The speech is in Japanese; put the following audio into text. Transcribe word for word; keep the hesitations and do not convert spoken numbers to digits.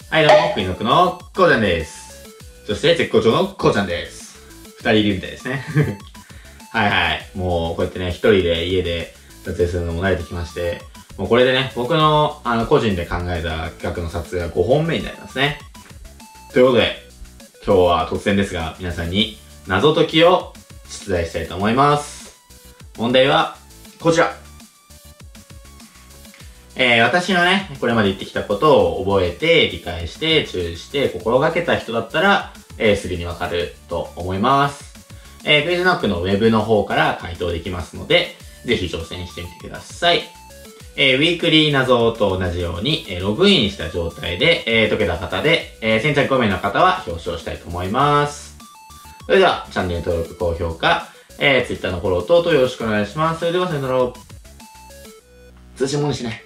はい、どうも、クイノックのこうちゃんです。そして、絶好調のこうちゃんです。二人いるみたいですね。はいはい。もう、こうやってね、一人で家で撮影するのも慣れてきまして、もうこれでね、僕の、あの、個人で考えた企画の撮影はごほんめになりますね。ということで、今日は突然ですが、皆さんに謎解きを出題したいと思います。問題は、こちら。えー、私のね、これまで言ってきたことを覚えて、理解して、注意して、心がけた人だったら、えー、すぐにわかると思います。えー、クイズノックのウェブの方から回答できますので、ぜひ挑戦してみてください。えー、ウィークリー謎と同じように、えー、ログインした状態で、えー、解けた方で、えー、先着ごめいの方は表彰したいと思います。それでは、チャンネル登録、高評価、えー、Twitter のフォロー等々よろしくお願いします。それでは、さよなら。通信もんしね。